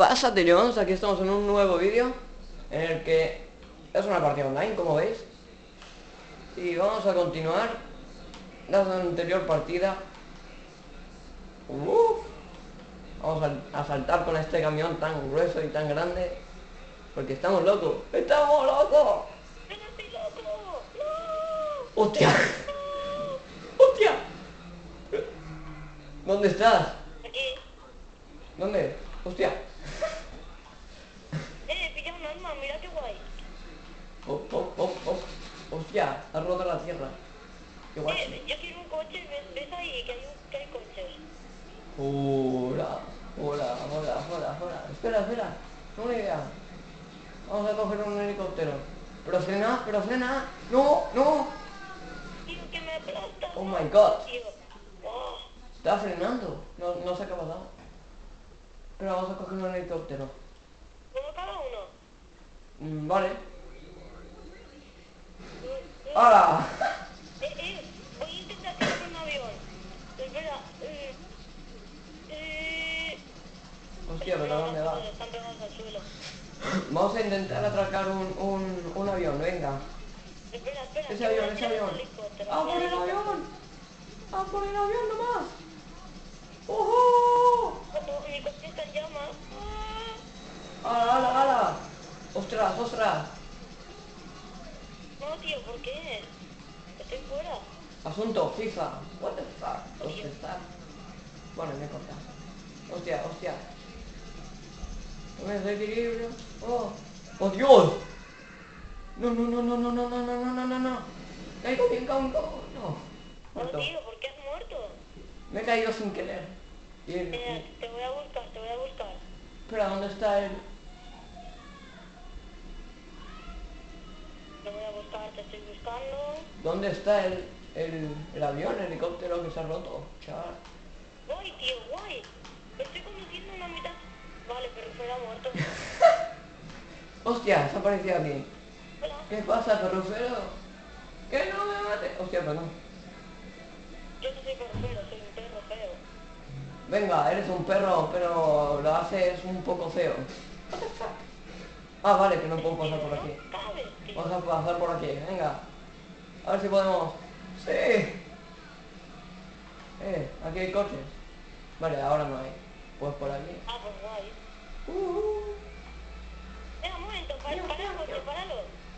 pasa, Jones? Aquí estamos en un nuevo vídeo en el que es una partida online, como veis. Y vamos a continuar dando la anterior partida. Vamos a saltar con este camión tan grueso y tan grande. Porque estamos locos. ¡Estamos locos! ¡No estoy loco! ¡No! ¡Hostia! ¡Hostia! ¿Dónde estás? Aquí. ¿Dónde? ¡Hostia! Pilla un arma, mira qué guay. ¡Hostia! Has roto la tierra. ¡Qué guay! Yo quiero un coche, ves ahí que hay coches. Hola. Espera. Una idea. Vamos a coger un helicóptero. Pero frena. No. Tío, que me aplasta. Oh my god. Tío. Oh, Está frenando. No sé qué ha pasado. Pero vamos a coger un helicóptero. uno cada uno. Vale. Mm, mm. ¡Hala! Voy a intentar tirar un avión. Espera. Hostia, pero ¿dónde va? Están pegados al suelo. Vamos a intentar atracar un avión, venga. Espera. Ese que voy avión, a ese tirar avión. un helicóptero. ¡A por el avión! ¡A por el avión nomás! ¡Ojo! Mi coche está en llamas. ¡Hala! ¡Ostras! No, tío, ¿por qué? Estoy fuera. Asunto, FIFA. What the fuck? ¿Dónde está? Bueno, me corta. Hostia. No me da equilibrio. ¡Oh, Dios! No. Caigo bien, no. No, Muerto. tío, ¿por qué has muerto? Me he caído sin querer. Te voy a buscar. Espera, ¿dónde está el...? Te estoy buscando. ¿Dónde está el avión, el helicóptero que se ha roto? Chaval. Guay, tío, guay. Estoy conduciendo una mitad. Vale, pero fuera muerto. Hostia, se ha aparecido aquí. Hola. ¿Qué pasa, perrufero? ¡Que no me mate! Hostia, perdón. Yo no soy perrero, soy un perro feo. Venga, eres un perro, pero lo haces un poco feo. What the fuck? Ah, vale, que no puedo pasar por aquí. No cabes, tío. Vamos a pasar por aquí, venga. A ver si podemos... ¡Sí! Aquí hay coches. Vale, ahora no hay. Pues por aquí. Ah, pues guay. Uh, Venga, un momento, Tío. páralo.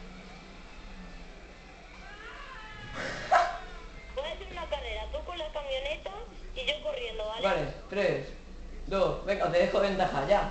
Voy a hacer una carrera, tú con la camioneta y yo corriendo, ¿vale? Vale, 3, 2, venga, te dejo ventaja, ya.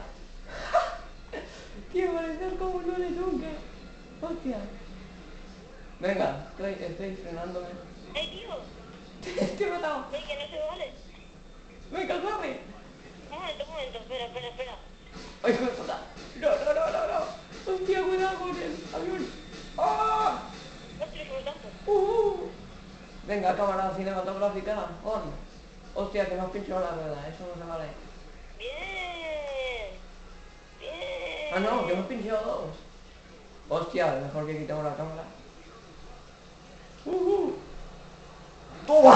Tío, parecer como un de nunca. Hostia. Venga, estoy frenándome. Tío, Te he matado. ven que no se vale. Venga, corre. Un momento, espera. Ay, hijo de puta. No. Hostia, cuidado con el avión. ¡Ah! No estoy soltando. Venga, cámara cinematográfica, on. Hostia, que me has pinchado la rueda, eso no se vale. Bien. Ah, no, que me has pinchado dos. Hostia, mejor que quitemos la cámara. ¡Toma!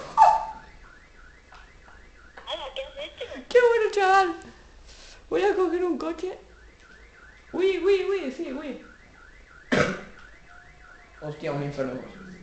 Ala, ¿qué has hecho? ¡Qué bueno, chaval! Voy a coger un coche. Uy, sí. Hostia, un infierno.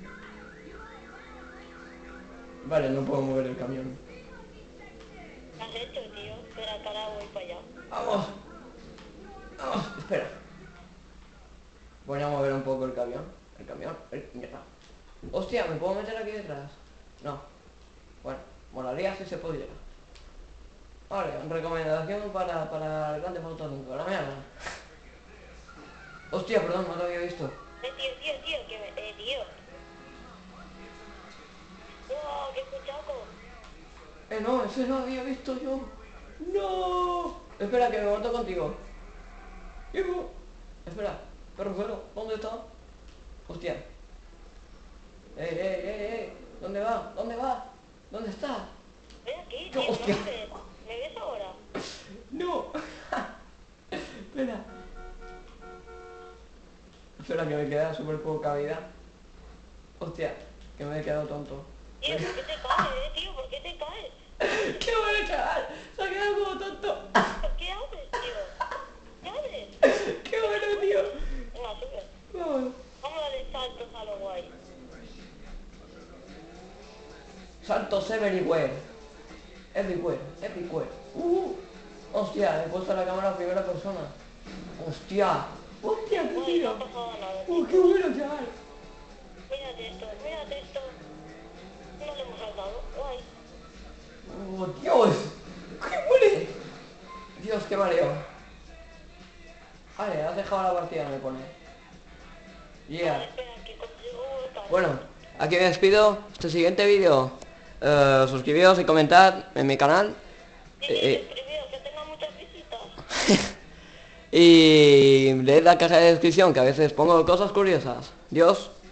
Vale, no puedo mover el camión. ¿Qué has hecho, tío? Espera, que ahora voy para allá. Vamos, espera. Voy a mover un poco el camión. Mierda. Hostia, ¿me puedo meter aquí detrás? No. Bueno, molaría si se pudiera. Vale, recomendación para el Grand Theft Auto 5. La mierda. Hostia, perdón, no lo había visto. Tío, tío. ¡Wow, qué escuchaco! No, ese no lo había visto yo. No. Espera, que me monto contigo. Hijo. Espera, perro, ¿dónde está? Hostia. ¿Dónde va? ¿Dónde está? Ven aquí, No, tío, hostia. ¿Me ves ahora? No. Espera. Espera, que me queda súper poca vida. Hostia, que me he quedado tonto. Tío, ¿por qué te caes, tío? ¿Por qué te caes? ¡Qué bueno, chaval! Se ha quedado como tonto. ¿Qué haces, tío? Everywhere. Everywhere. Everywhere. Hostia, he puesto la cámara a primera persona. Hostia. Hostia, qué Guay, no tío. ha pasado nada. Qué bueno, chaval. Mírate esto, mírate esto. No le hemos saltado. Guay. Oh, Dios. ¡Qué bueno! Dios, qué mareo. Vale, has dejado la partida, me pone. Yeah. Espera, que consigo tal. Bueno, aquí me despido. Hasta el siguiente vídeo. Suscribíos y comentad en mi canal. Suscribiros, que tenga muchas visitas. Y leed la caja de descripción, que a veces pongo cosas curiosas. Dios.